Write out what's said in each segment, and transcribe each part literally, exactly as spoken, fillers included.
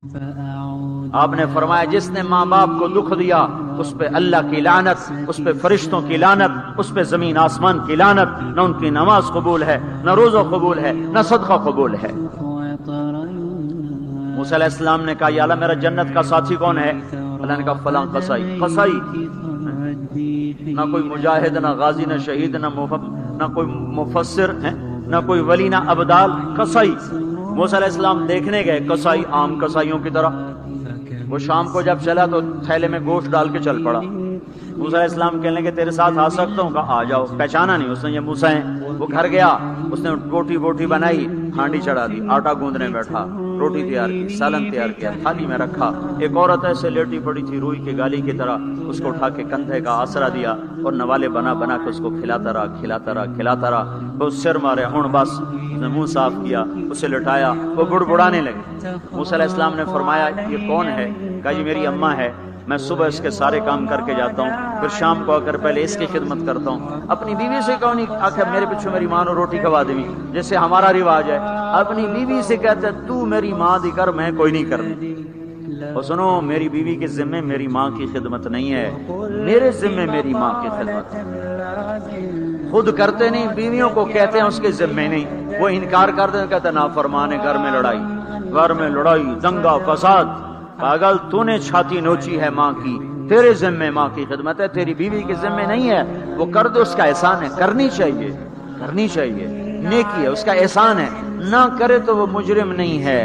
آپ نے فرمایا جس نے ماں باپ کو دکھ دیا اس پہ اللہ کی لعنت، اس پہ فرشتوں کی لعنت، اس پہ زمین آسمان کی لعنت، نہ ان کی نماز قبول ہے، نہ روزہ قبول ہے، نہ صدقہ قبول ہے۔ موسیٰ علیہ السلام نے کہا یا اللہ میرا جنت کا ساتھی کون ہے؟ اللہ نے کہا فلاں قصائی۔ قصائی نہ کوئی مجاہد، نہ غازی، نہ شہید، نہ نہ کوئی مفسر ہے، نہ کوئی ولی، نہ ابدال، قصائی۔ موسیٰ علیہ السلام دیکھنے گئے، قصائی عام قصائیوں کی طرح۔ وہ شام کو جب چلا تو تھیلے میں گوشت ڈال کے چل پڑا۔ موسیٰ علیہ السلام کہنے لگے تیرے ساتھ آ سکتا ہوں؟ کہا آ جاؤ۔ پہچانا نہیں اس نے یہ موسیٰ ہیں۔ وہ گھر گیا، اس نے روٹی بوٹی بنائی، ہانڈی چڑھا دی، آٹا گوندنے بیٹھا، روٹی تیار کی، سالن تیار کیا، تھالی میں رکھا۔ ایک عورت ایسے لیٹی پڑی تھی روئی کے گالی کی طرح، اس کو اٹھا کے کندھے کا آسرا دیا اور نوالے بنا بنا کے اس کو کھلاتا رہا کھلاتا رہا کھلاتا رہا۔ وہ سر مارے ہن بس، اس نے منہ صاف کیا، اسے لٹایا، وہ بڑبڑانے لگے۔ موسیٰ علیہ السلام نے فرمایا یہ کون ہے؟ کہا یہ میری اماں ہے، میں صبح اس کے سارے کام کر کے جاتا ہوں، پھر شام کو آ کر پہلے اس کی خدمت کرتا ہوں۔ اپنی بیوی سے کہو نہیں آخر میرے پیچھے میری ماں نے روٹی کھوا دیں جیسے ہمارا رواج ہے، اپنی بیوی سے کہتے تو میری ماں دی کر، میں کوئی نہیں کرنی۔ اور سنو میری بیوی کے ذمے میری ماں کی خدمت نہیں ہے، میرے ذمے میری ماں کی خدمت ہے۔ خود کرتے نہیں، بیویوں کو کہتے ہیں اس کے ذمے نہیں، وہ انکار کرتے ہیں، کہتے ہیں نافرمان ہے، گھر میں لڑائی، گھر میں لڑائی، دنگا فساد۔ پاگل تو نے چھاتی نوچی ہے ماں کی، تیرے ذمے ماں کی خدمت ہے، تیری بیوی کے ذمے نہیں ہے۔ وہ کر دے اس کا احسان ہے، کرنی چاہیے کرنی چاہیے، نیکی ہے، اس کا احسان ہے، نہ کرے تو وہ مجرم نہیں ہے۔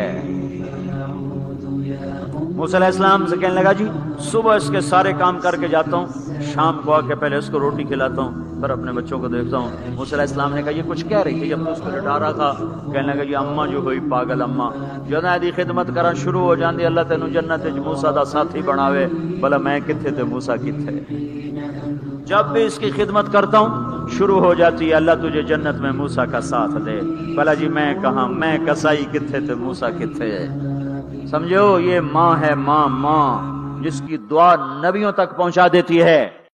موسیٰ علیہ السلام سے کہنے لگا جی صبح اس کے سارے کام کر کے جاتا ہوں، شام کو آ کے پہلے اس کو روٹی کھلاتا ہوں، پھر اپنے بچوں کو دیکھتا ہوں۔ موسیٰ علیہ السلام نے کہا یہ کچھ کہہ رہی تھی جب تو اس کو لٹا رہا تھا؟ کہنے لگا یہ اماں جو ہوئی پاگل اماں جدوں دی خدمت کرا شروع ہو جاندی، اللہ تینوں جنت وچ موسیٰ دا ساتھی بناوے، بھلا میں کتھے تے موسیٰ کتھے۔ جب بھی اس کی خدمت کرتا ہوں شروع ہو جاتی ہے اللہ تجھے جنت میں موسیٰ کا ساتھ دے، بھلا جی میں کہاں، میں کسائی کتھے تے موسیٰ کتھے۔ سمجھو یہ ماں ہے، ماں ماں جس کی دعا نبیوں تک پہنچا دیتی ہے۔